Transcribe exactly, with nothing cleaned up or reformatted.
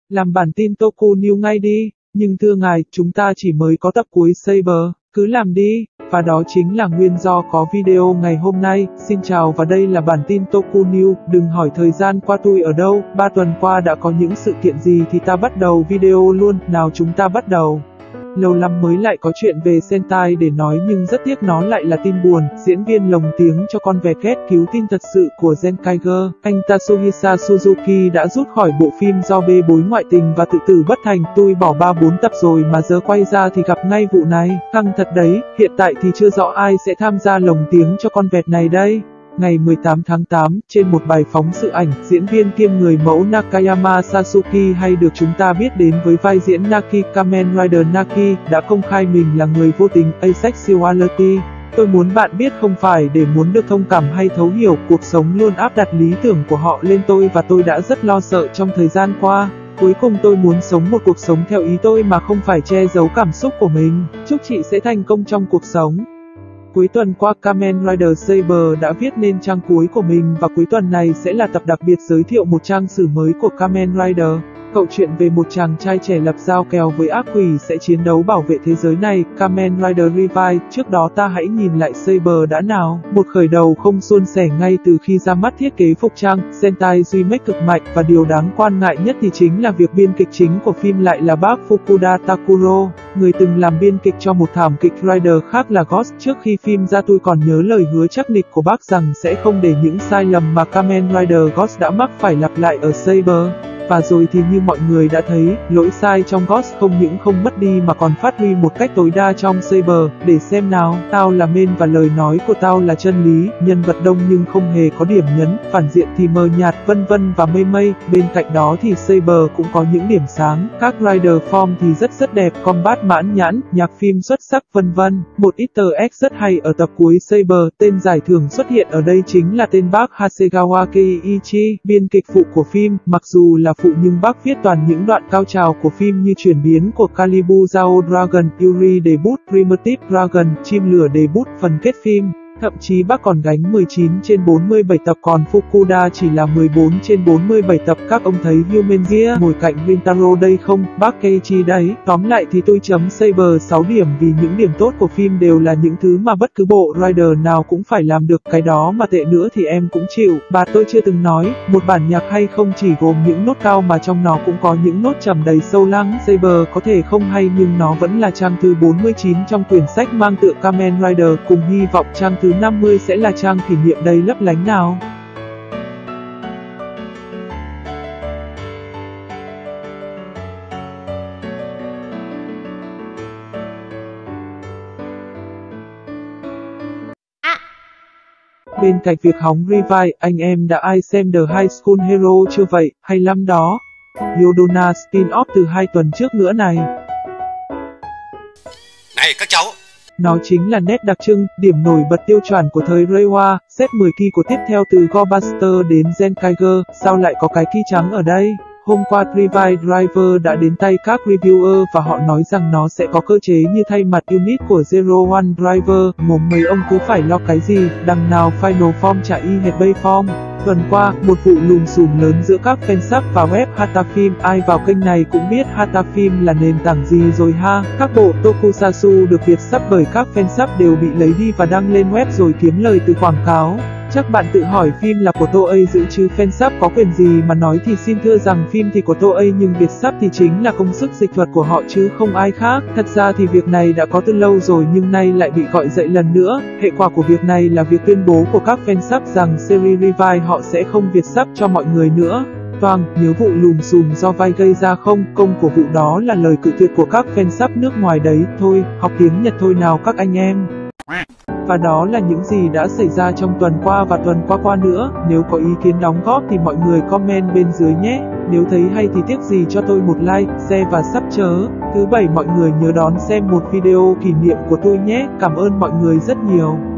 Làm bản tin Toku News ngay đi, nhưng thưa ngài, chúng ta chỉ mới có tập cuối Saber, cứ làm đi, và đó chính là nguyên do có video ngày hôm nay. Xin chào và đây là bản tin Toku News, đừng hỏi thời gian qua tôi ở đâu, ba tuần qua đã có những sự kiện gì thì ta bắt đầu video luôn, nào chúng ta bắt đầu. Lâu lắm mới lại có chuyện về Sentai để nói nhưng rất tiếc nó lại là tin buồn. Diễn viên lồng tiếng cho con vẹt ghét cứu tin thật sự của Zenkaiger, anh Tatsuhisa Suzuki đã rút khỏi bộ phim do bê bối ngoại tình và tự tử bất thành. Tôi bỏ ba bốn tập rồi mà giờ quay ra thì gặp ngay vụ này. Căng thật đấy, hiện tại thì chưa rõ ai sẽ tham gia lồng tiếng cho con vẹt này đây. Ngày mười tám tháng tám, trên một bài phóng sự ảnh, diễn viên kiêm người mẫu Nakayama Sasuke hay được chúng ta biết đến với vai diễn Naki Kamen Rider Naki, đã công khai mình là người vô tình, asexuality. Tôi muốn bạn biết không phải để muốn được thông cảm hay thấu hiểu, cuộc sống luôn áp đặt lý tưởng của họ lên tôi và tôi đã rất lo sợ trong thời gian qua. Cuối cùng tôi muốn sống một cuộc sống theo ý tôi mà không phải che giấu cảm xúc của mình. Chúc chị sẽ thành công trong cuộc sống. Cuối tuần qua, Kamen Rider Saber đã viết nên trang cuối của mình và cuối tuần này sẽ là tập đặc biệt giới thiệu một trang sử mới của Kamen Rider. Câu chuyện về một chàng trai trẻ lập giao kèo với ác quỷ sẽ chiến đấu bảo vệ thế giới này. Kamen Rider Revive, trước đó ta hãy nhìn lại Saber đã nào. Một khởi đầu không suôn sẻ ngay từ khi ra mắt thiết kế phục trang, Sentai remake cực mạnh và điều đáng quan ngại nhất thì chính là việc biên kịch chính của phim lại là bác Fukuda Takuro, người từng làm biên kịch cho một thảm kịch Rider khác là Ghost. Trước khi phim ra tôi còn nhớ lời hứa chắc nịch của bác rằng sẽ không để những sai lầm mà Kamen Rider Ghost đã mắc phải lặp lại ở Saber. Và rồi thì như mọi người đã thấy, lỗi sai trong Ghost không những không mất đi mà còn phát huy một cách tối đa trong Saber. Để xem nào, tao là main và lời nói của tao là chân lý, nhân vật đông nhưng không hề có điểm nhấn, phản diện thì mờ nhạt, vân vân và mây mây. Bên cạnh đó thì Saber cũng có những điểm sáng, các rider form thì rất rất đẹp, combat mãn nhãn, nhạc phim xuất sắc vân vân. Một easter egg rất hay ở tập cuối Saber, tên giải thưởng xuất hiện ở đây chính là tên bác Hasegawa Keiichi, biên kịch phụ của phim. Mặc dù là phụ nhưng bác viết toàn những đoạn cao trào của phim như chuyển biến của Kalibu Zao Dragon, Yuri debut, Primitive Dragon, chim lửa debut, phần kết phim. Thậm chí bác còn gánh mười chín trên bốn mươi bảy tập còn Fukuda chỉ là mười bốn trên bốn mươi bảy tập. Các ông thấy Human Gear ngồi cạnh Rintaro đây không? Bác Keiichi đấy. Tóm lại thì tôi chấm Saber sáu điểm vì những điểm tốt của phim đều là những thứ mà bất cứ bộ rider nào cũng phải làm được. Cái đó mà tệ nữa thì em cũng chịu. Bà tôi chưa từng nói, một bản nhạc hay không chỉ gồm những nốt cao mà trong nó cũng có những nốt trầm đầy sâu lắng. Saber có thể không hay nhưng nó vẫn là trang thứ bốn mươi chín trong quyển sách mang tựa Kamen Rider. Cùng hy vọng trang thứ năm mươi sẽ là trang kỷ niệm đầy lấp lánh nào. Bên cạnh việc hóng Revive, anh em đã ai xem The High School Hero chưa vậy? Hay lắm đó. Yodona spin-off từ hai tuần trước nữa này. Này các cháu! Nó chính là nét đặc trưng, điểm nổi bật tiêu chuẩn của thời Reiwa. Set mười kỳ của tiếp theo từ Gobuster đến Zenkaiger, sao lại có cái kỳ trắng ở đây? Hôm qua Revive Driver đã đến tay các reviewer và họ nói rằng nó sẽ có cơ chế như thay mặt unit của Zero One Driver. Mồm mấy ông cứ phải lo cái gì, đằng nào Final Form chả y hệt Base Form. Tuần qua, một vụ lùm xùm lớn giữa các fansub và web Hatafilm. Ai vào kênh này cũng biết Hatafilm là nền tảng gì rồi ha. Các bộ Tokusatsu được Việt sub bởi các fansub đều bị lấy đi và đăng lên web rồi kiếm lời từ quảng cáo. Chắc bạn tự hỏi phim là của Toei giữ chứ fansub có quyền gì mà nói thì xin thưa rằng phim thì của Toei nhưng Việt sub thì chính là công sức dịch thuật của họ chứ không ai khác. Thật ra thì việc này đã có từ lâu rồi nhưng nay lại bị gọi dậy lần nữa. Hệ quả của việc này là việc tuyên bố của các fansub rằng series Revive họ sẽ không Việt sub cho mọi người nữa. Toang, nhớ vụ lùm xùm do vai gây ra không? Công của vụ đó là lời cự tuyệt của các fansub nước ngoài đấy. Thôi, học tiếng Nhật thôi nào các anh em. Và đó là những gì đã xảy ra trong tuần qua và tuần qua qua nữa. Nếu có ý kiến đóng góp thì mọi người comment bên dưới nhé. Nếu thấy hay thì tiếc gì cho tôi một like, share và sub chớ. Thứ bảy mọi người nhớ đón xem một video kỷ niệm của tôi nhé. Cảm ơn mọi người rất nhiều.